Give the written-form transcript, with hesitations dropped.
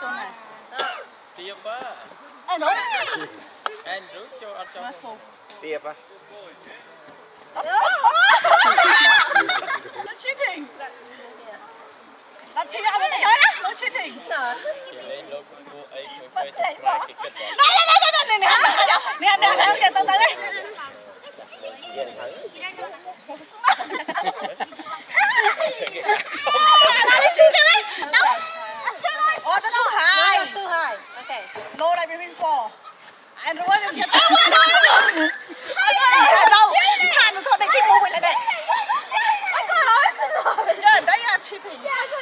con này. Tiệp á. Anh nói. Anh rút cho ăn cho. Tiệp á. Nó cheating. Là chị ông ấy nói đó, nó cheating. Chị lên lô của ấy phải subscribe cái kênh đó. Nè, từ từ đi. Ủa, thứ hai. Lô này bên four. Anh nói được chưa? Đâu? Than nó thôi, đây cái mua mình lại đây. Đấy là cheating.